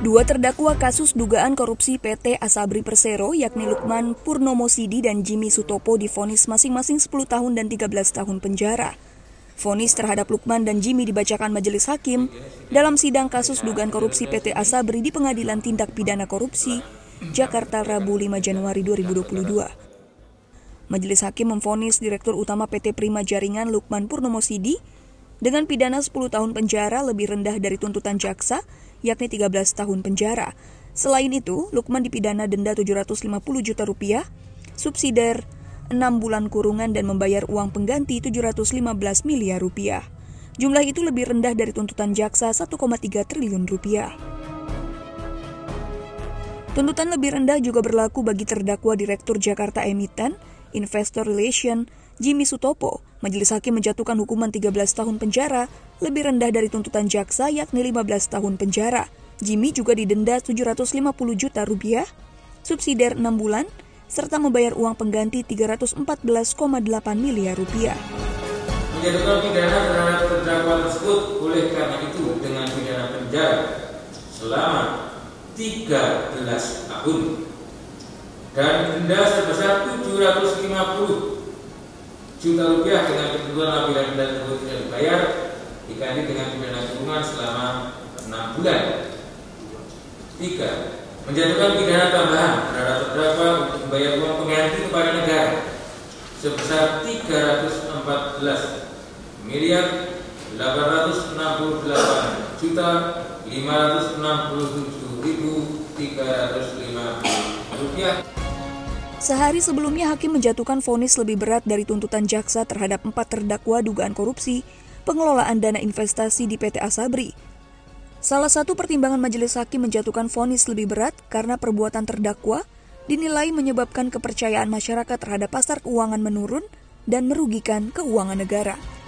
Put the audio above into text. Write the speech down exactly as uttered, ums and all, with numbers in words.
Dua terdakwa kasus dugaan korupsi P T Asabri Persero yakni Lukman Purnomo Sidi dan Jimmy Sutopo divonis masing-masing sepuluh tahun dan tiga belas tahun penjara. Vonis terhadap Lukman dan Jimmy dibacakan majelis hakim dalam sidang kasus dugaan korupsi P T Asabri di Pengadilan Tindak Pidana Korupsi, Jakarta, Rabu lima Januari dua ribu dua puluh dua. Majelis hakim memvonis Direktur Utama P T Prima Jaringan Lukman Purnomo Sidi dengan pidana sepuluh tahun penjara lebih rendah dari tuntutan jaksa, yakni tiga belas tahun penjara. Selain itu, Lukman dipidana denda tujuh ratus lima puluh juta rupiah, subsidiar enam bulan kurungan dan membayar uang pengganti tujuh ratus lima belas miliar rupiah. Jumlah itu lebih rendah dari tuntutan jaksa satu koma tiga triliun rupiah. Tuntutan lebih rendah juga berlaku bagi terdakwa Direktur Jakarta Emiten, Investor Relation, Jimmy Sutopo. Majelis hakim menjatuhkan hukuman tiga belas tahun penjara, lebih rendah dari tuntutan jaksa yakni lima belas tahun penjara. Jimmy juga didenda tujuh ratus lima puluh juta rupiah, subsidiar enam bulan, serta membayar uang pengganti tiga ratus empat belas koma delapan miliar rupiah. Menjatuhkan pidana terhadap terdakwa tersebut oleh karena itu dengan pidana penjara selama tiga belas tahun dan denda sebesar tujuh ratus lima puluh juta rupiah dengan ketentuan apabila denda tersebut tidak dibayar diganti dengan pidana kurungan selama enam bulan. Tiga. Menjatuhkan pidana tambahan terhadap terdakwa untuk membayar uang pengganti kepada negara sebesar tiga ratus empat belas miliar delapan ratus enam puluh delapan juta lima ratus enam puluh tujuh ribu tiga ratus lima puluh rupiah. Sehari sebelumnya hakim menjatuhkan vonis lebih berat dari tuntutan jaksa terhadap empat terdakwa dugaan korupsi pengelolaan dana investasi di P T Asabri. Salah satu pertimbangan majelis hakim menjatuhkan vonis lebih berat karena perbuatan terdakwa dinilai menyebabkan kepercayaan masyarakat terhadap pasar keuangan menurun dan merugikan keuangan negara.